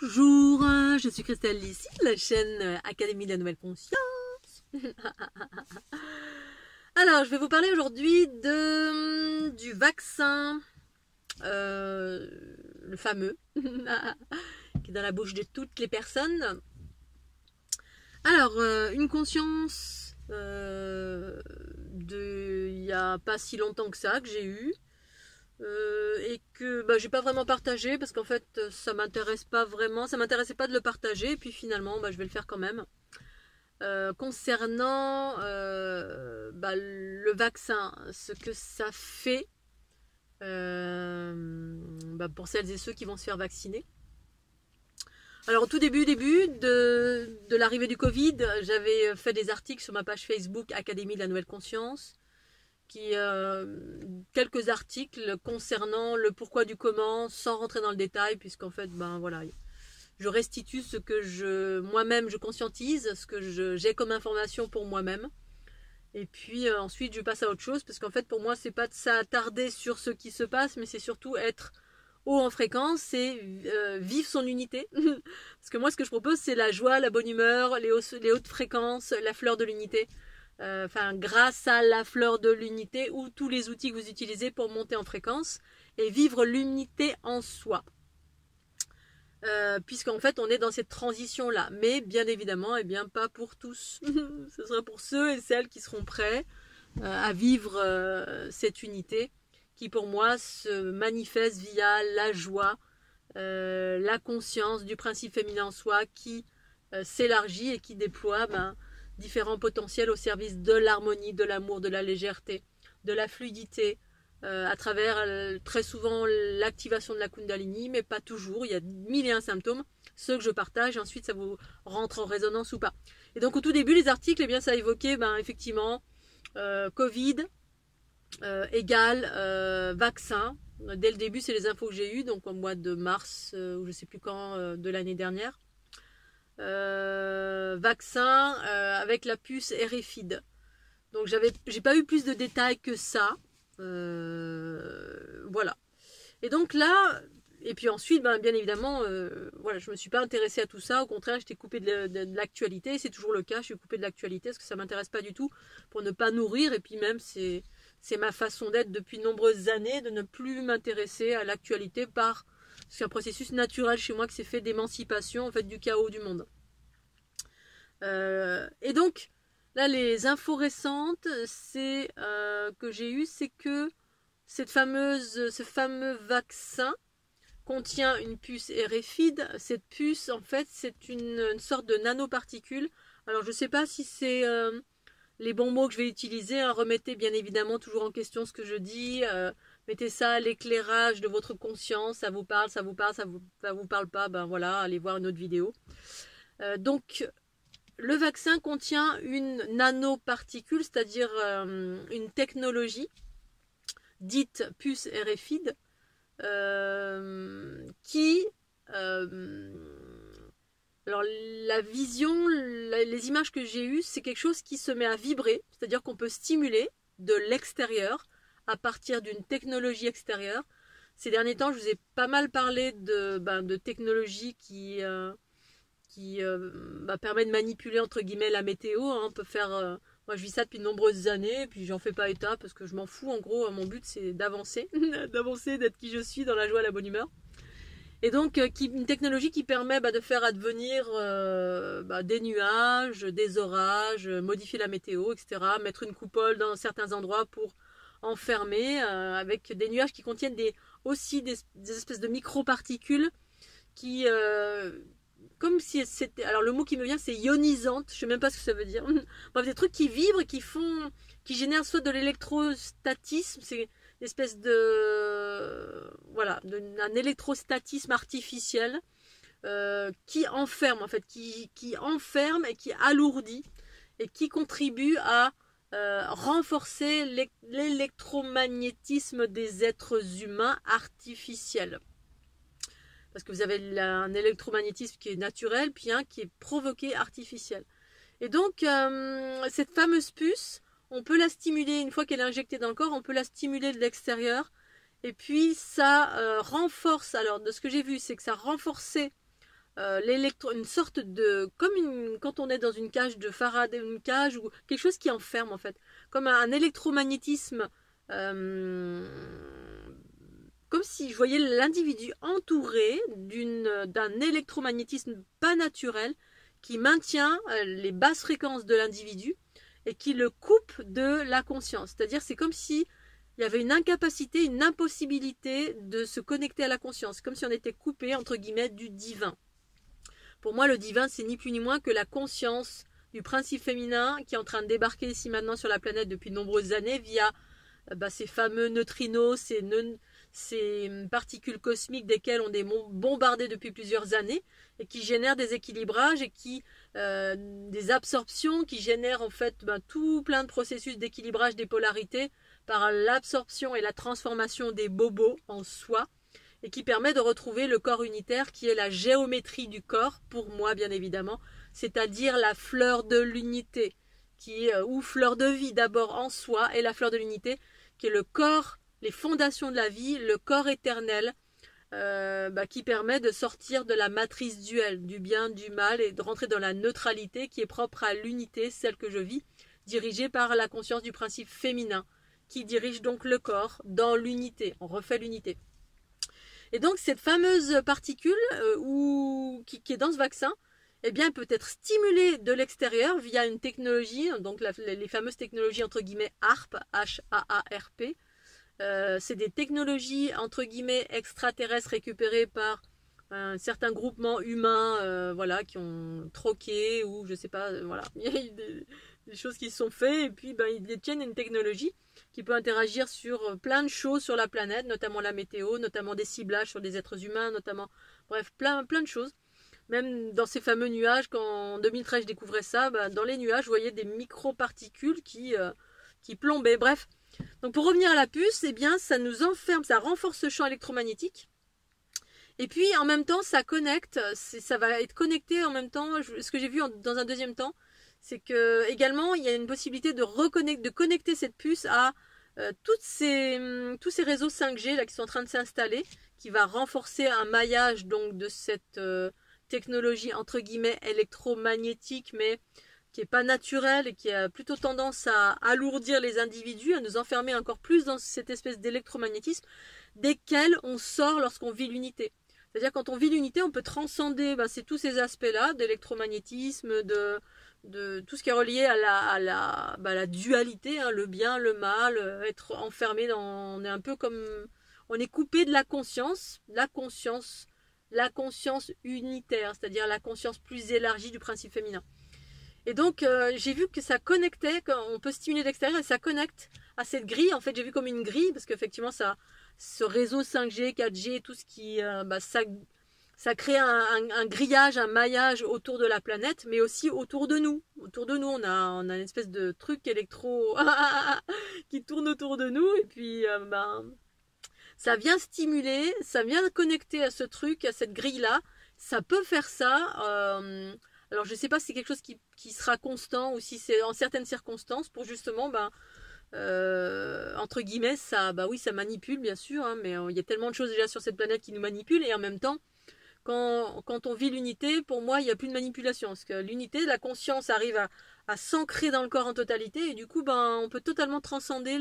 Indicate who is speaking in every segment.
Speaker 1: Bonjour, je suis Christelle ici, la chaîne Académie de la Nouvelle Conscience. Alors, je vais vous parler aujourd'hui du vaccin, le fameux, qui est dans la bouche de toutes les personnes. Alors, une conscience il n'y a pas si longtemps que ça que j'ai eu. Et que j'ai pas vraiment partagé parce qu'en fait ça m'intéresse pas vraiment, ça m'intéressait pas de le partager et puis finalement je vais le faire quand même. Concernant le vaccin, ce que ça fait pour celles et ceux qui vont se faire vacciner. Alors au tout début de l'arrivée du Covid, j'avais fait des articles sur ma page Facebook Académie de la Nouvelle Conscience, quelques articles concernant le pourquoi du comment, sans rentrer dans le détail, puisqu'en fait, je restitue ce que moi-même je conscientise, ce que j'ai comme information pour moi-même. Et puis ensuite, je passe à autre chose, parce qu'en fait, pour moi, c'est pas de s'attarder sur ce qui se passe, mais c'est surtout être haut en fréquence et vivre son unité. Parce que moi, ce que je propose, c'est la joie, la bonne humeur, les hautes fréquences, la fleur de l'unité. Grâce à la fleur de l'unité ou tous les outils que vous utilisez pour monter en fréquence et vivre l'unité en soi. Puisqu'en fait on est dans cette transition là, mais bien évidemment pas pour tous. Ce sera pour ceux et celles qui seront prêts à vivre cette unité qui pour moi se manifeste via la joie, la conscience du principe féminin en soi qui s'élargit et qui déploie différents potentiels au service de l'harmonie, de l'amour, de la légèreté, de la fluidité, à travers très souvent l'activation de la Kundalini, mais pas toujours. Il y a 1001 symptômes, ceux que je partage, et ensuite ça vous rentre en résonance ou pas. Et donc au tout début, les articles, ça évoquait effectivement Covid égale vaccin. Dès le début, c'est les infos que j'ai eues, donc au mois de mars, ou je ne sais plus quand, de l'année dernière. Vaccin avec la puce RFID. Donc j'ai pas eu plus de détails que ça. Voilà. Et donc là, et puis ensuite, bien évidemment, je me suis pas intéressée à tout ça. Au contraire, j'étais coupée de l'actualité. C'est toujours le cas. Je suis coupée de l'actualité parce que ça m'intéresse pas du tout pour ne pas nourrir. Et puis même, c'est ma façon d'être depuis de nombreuses années de ne plus m'intéresser à l'actualité c'est un processus naturel chez moi qui s'est fait d'émancipation en fait du chaos du monde. Et donc là les infos récentes que j'ai eues, c'est que ce fameux vaccin contient une puce RFID. Cette puce en fait c'est une sorte de nanoparticule. Alors je sais pas si c'est les bons mots que je vais utiliser, remettez bien évidemment toujours en question ce que je dis, mettez ça à l'éclairage de votre conscience, ça vous parle, ça vous parle pas, allez voir une autre vidéo. Donc le vaccin contient une nanoparticule, c'est-à-dire une technologie dite puce RFID qui alors la vision, les images que j'ai eues, c'est quelque chose qui se met à vibrer, c'est-à-dire qu'on peut stimuler de l'extérieur à partir d'une technologie extérieure. Ces derniers temps, je vous ai pas mal parlé de technologies qui permet de manipuler entre guillemets la météo. On peut faire, moi je vis ça depuis de nombreuses années, et puis j'en fais pas état parce que je m'en fous. En gros, mon but c'est d'avancer, d'être qui je suis dans la joie et la bonne humeur. Et donc une technologie qui permet de faire advenir des nuages, des orages, modifier la météo, etc. Mettre une coupole dans certains endroits pour enfermer avec des nuages qui contiennent aussi des espèces de microparticules qui comme si c'était, alors le mot qui me vient c'est ionisante, je sais même pas ce que ça veut dire. Bref, des trucs qui vibrent, qui génèrent soit de l'électrostatisme, c'est une espèce un électrostatisme artificiel qui enferme en fait, qui enferme et qui alourdit et qui contribue à renforcer l'électromagnétisme des êtres humains artificiels. Parce que vous avez un électromagnétisme qui est naturel, puis un qui est provoqué artificiel. Et donc, cette fameuse puce, on peut la stimuler, une fois qu'elle est injectée dans le corps, on peut la stimuler de l'extérieur. Et puis, ça renforce, alors de ce que j'ai vu, c'est que ça renforçait une sorte de, quand on est dans une cage de Faraday, une cage ou quelque chose qui enferme en fait, comme un électromagnétisme, comme si je voyais l'individu entouré d'un électromagnétisme pas naturel qui maintient les basses fréquences de l'individu et qui le coupe de la conscience. C'est-à-dire c'est comme si il y avait une incapacité, une impossibilité de se connecter à la conscience, comme si on était coupé entre guillemets du divin. Pour moi, le divin, c'est ni plus ni moins que la conscience du principe féminin qui est en train de débarquer ici maintenant sur la planète depuis de nombreuses années via ces fameux neutrinos, ces particules cosmiques desquelles on est bombardé depuis plusieurs années et qui génèrent des équilibrages et des absorptions qui génèrent en fait tout plein de processus d'équilibrage des polarités par l'absorption et la transformation des bobos en soi et qui permet de retrouver le corps unitaire qui est la géométrie du corps, pour moi bien évidemment, c'est-à-dire la fleur de l'unité, ou fleur de vie d'abord en soi, et la fleur de l'unité qui est le corps, les fondations de la vie, le corps éternel, qui permet de sortir de la matrice duelle, du bien, du mal, et de rentrer dans la neutralité qui est propre à l'unité, celle que je vis, dirigée par la conscience du principe féminin, qui dirige donc le corps dans l'unité, on refait l'unité. Et donc cette fameuse particule qui est dans ce vaccin, eh bien, elle peut être stimulée de l'extérieur via une technologie, donc les fameuses technologies entre guillemets HAARP, H-A-A-R-P. C'est des technologies entre guillemets extraterrestres récupérées par un certain groupement humain, qui ont troqué ou je sais pas, voilà, il y a des choses qui se sont faites et puis ils détiennent une technologie qui peut interagir sur plein de choses sur la planète, notamment la météo, notamment des ciblages sur des êtres humains, notamment, bref, plein de choses. Même dans ces fameux nuages, quand en 2013 je découvrais ça, dans les nuages, je voyais des micro-particules qui plombaient. Bref, donc pour revenir à la puce, eh bien, ça nous enferme, ça renforce ce champ électromagnétique. Et puis en même temps, ça connecte, ça va être connecté en même temps. Ce que j'ai vu dans un deuxième temps, c'est que également il y a une possibilité de connecter cette puce à tous ces réseaux 5G là qui sont en train de s'installer, qui va renforcer un maillage donc de cette technologie entre guillemets électromagnétique, mais qui n'est pas naturelle et qui a plutôt tendance à alourdir les individus, à nous enfermer encore plus dans cette espèce d'électromagnétisme desquels on sort lorsqu'on vit l'unité. C'est-à-dire quand on vit l'unité, on peut transcender c'est tous ces aspects-là d'électromagnétisme, de tout ce qui est relié à la dualité, hein, le bien, le mal, être enfermé on est un peu comme, on est coupé de la conscience unitaire, c'est-à-dire la conscience plus élargie du principe féminin. Et donc j'ai vu que ça connectait, on peut stimuler de l'extérieur et ça connecte à cette grille. En fait, j'ai vu comme une grille parce qu'effectivement ce réseau 5G, 4G, tout ce qui ça crée un grillage, un maillage autour de la planète, mais aussi autour de nous. Autour de nous, on a une espèce de truc électro qui tourne autour de nous et puis ça vient stimuler, ça vient connecter à ce truc, à cette grille-là. Ça peut faire ça. Alors je ne sais pas si c'est quelque chose qui sera constant ou si c'est en certaines circonstances pour justement entre guillemets ça manipule bien sûr, hein, mais il y a tellement de choses déjà sur cette planète qui nous manipulent et en même temps quand on vit l'unité, pour moi il n'y a plus de manipulation parce que l'unité, la conscience arrive à s'ancrer dans le corps en totalité et du coup on peut totalement transcender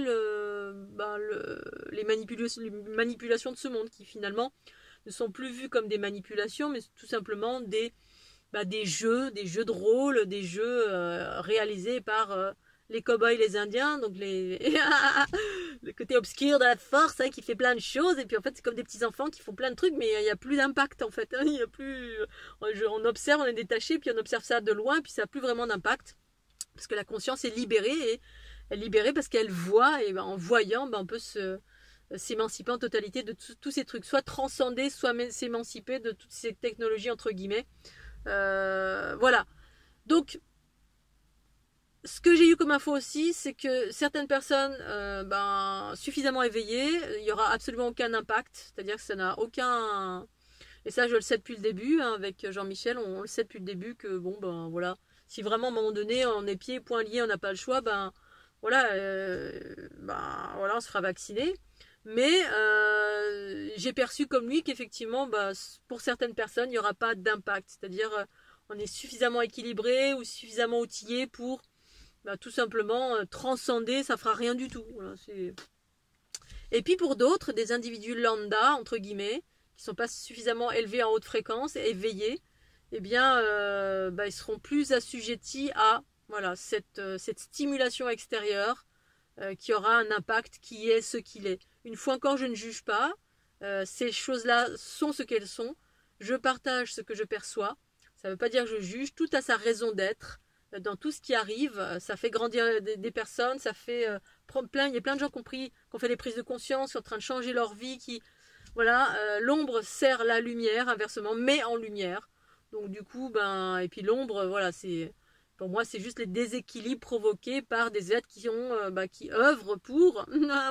Speaker 1: les manipulations de ce monde qui finalement ne sont plus vues comme des manipulations mais tout simplement des jeux de rôle, des jeux réalisés par les cow-boys, les indiens, donc le côté obscur de la force qui fait plein de choses, et puis en fait c'est comme des petits enfants qui font plein de trucs, mais il n'y a plus d'impact en fait, il y a plus, on observe, on est détaché, puis on observe ça de loin, puis ça n'a plus vraiment d'impact, parce que la conscience est libérée, et elle est libérée parce qu'elle voit, et en voyant, on peut s'émanciper en totalité de tous ces trucs, soit transcender, soit s'émanciper de toutes ces technologies entre guillemets. Voilà. Donc, ce que j'ai eu comme info aussi, c'est que certaines personnes suffisamment éveillées, il n'y aura absolument aucun impact. C'est-à-dire que ça n'a aucun... Et ça, je le sais depuis le début, hein, avec Jean-Michel, on le sait depuis le début que, voilà, si vraiment à un moment donné, on est pieds et poings liés, on n'a pas le choix, voilà, on se fera vacciner. Mais j'ai perçu comme lui qu'effectivement, pour certaines personnes, il n'y aura pas d'impact. C'est-à-dire, on est suffisamment équilibré ou suffisamment outillé pour tout simplement transcender, ça fera rien du tout. Voilà, et puis pour d'autres, des individus lambda, entre guillemets, qui ne sont pas suffisamment élevés en haute fréquence, éveillés, eh bien, ils seront plus assujettis à cette stimulation extérieure qui aura un impact qui est ce qu'il est. Une fois encore, je ne juge pas. Ces choses-là sont ce qu'elles sont. Je partage ce que je perçois. Ça ne veut pas dire que je juge. Tout a sa raison d'être. Dans tout ce qui arrive, ça fait grandir des personnes, ça fait il y a plein de gens qui ont fait des prises de conscience, qui sont en train de changer leur vie, l'ombre sert la lumière, inversement, met en lumière. Donc du coup, et puis l'ombre, pour moi, c'est juste les déséquilibres provoqués par des êtres qui œuvrent pour,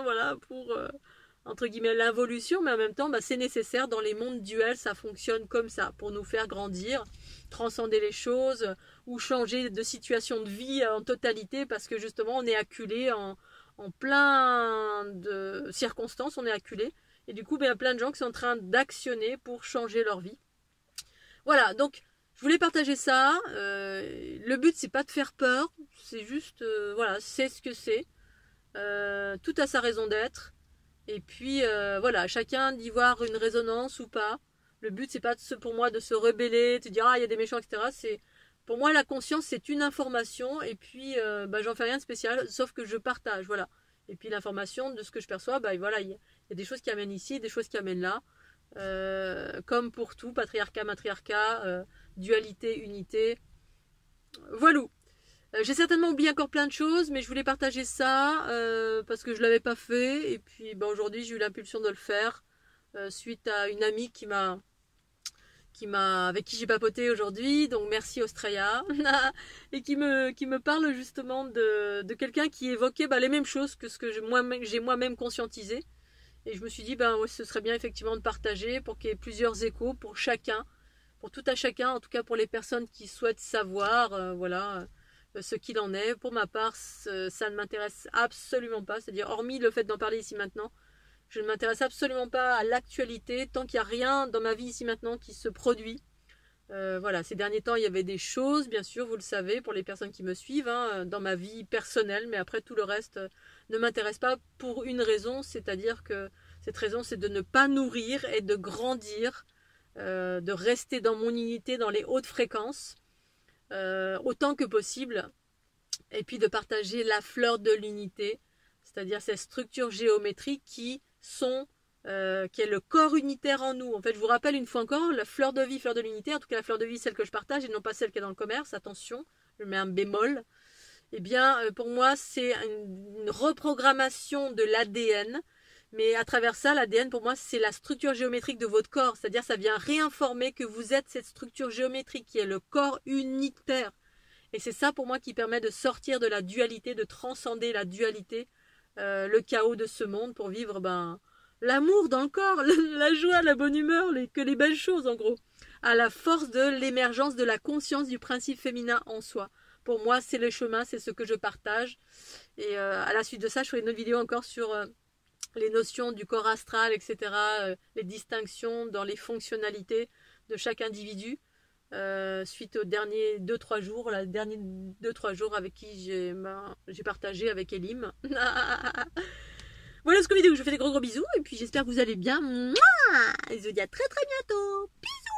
Speaker 1: entre guillemets, l'involution, mais en même temps, c'est nécessaire dans les mondes duels, ça fonctionne comme ça, pour nous faire grandir, transcender les choses, ou changer de situation de vie en totalité, parce que justement, on est acculé en plein de circonstances, on est acculé, et du coup, il y a plein de gens qui sont en train d'actionner pour changer leur vie. Voilà, donc, je voulais partager ça. Le but, c'est pas de faire peur, c'est juste, c'est ce que c'est. Tout a sa raison d'être. Et puis, chacun d'y voir une résonance ou pas. Le but, c'est pas pour moi de se rebeller, de dire, il y a des méchants, etc. Pour moi, la conscience, c'est une information. Et puis, j'en fais rien de spécial, sauf que je partage, voilà. Et puis, l'information, de ce que je perçois, il y a des choses qui amènent ici, des choses qui amènent là. Comme pour tout, patriarcat, matriarcat, dualité, unité. Voilà. J'ai certainement oublié encore plein de choses, mais je voulais partager ça parce que je ne l'avais pas fait. Et puis aujourd'hui, j'ai eu l'impulsion de le faire suite à une amie avec qui j'ai papoté aujourd'hui. Donc merci Australia. Et qui me parle justement de quelqu'un qui évoquait les mêmes choses que ce que j'ai moi-même conscientisé. Et je me suis dit, ce serait bien effectivement de partager pour qu'il y ait plusieurs échos pour chacun, pour tout à chacun, en tout cas pour les personnes qui souhaitent savoir, ce qu'il en est. Pour ma part, ça ne m'intéresse absolument pas, c'est-à-dire hormis le fait d'en parler ici maintenant, je ne m'intéresse absolument pas à l'actualité tant qu'il n'y a rien dans ma vie ici maintenant qui se produit. Ces derniers temps, il y avait des choses, bien sûr, vous le savez, pour les personnes qui me suivent, dans ma vie personnelle, mais après tout le reste ne m'intéresse pas pour une raison, c'est-à-dire que cette raison, c'est de ne pas nourrir et de grandir, de rester dans mon unité, dans les hautes fréquences, autant que possible, et puis de partager la fleur de l'unité, c'est-à-dire ces structures géométriques qui est le corps unitaire en nous. En fait, je vous rappelle une fois encore, la fleur de vie, fleur de l'unité, en tout cas la fleur de vie, celle que je partage, et non pas celle qui est dans le commerce, attention, je mets un bémol. Eh bien, pour moi, c'est une reprogrammation de l'ADN, mais à travers ça, l'ADN, pour moi, c'est la structure géométrique de votre corps, c'est-à-dire ça vient réinformer que vous êtes cette structure géométrique qui est le corps unitaire. Et c'est ça, pour moi, qui permet de sortir de la dualité, de transcender la dualité, le chaos de ce monde pour vivre, l'amour dans le corps, la joie, la bonne humeur, que les belles choses en gros, à la force de l'émergence de la conscience du principe féminin en soi. Pour moi, c'est le chemin, c'est ce que je partage. Et à la suite de ça, je ferai une autre vidéo encore sur les notions du corps astral, etc., les distinctions dans les fonctionnalités de chaque individu, suite aux derniers 2-3 jours, avec qui j'ai partagé avec Elim. Voilà ce que vidéo, je vous fais des gros bisous et puis j'espère que vous allez bien. Et je vous dis à très très bientôt. Bisous.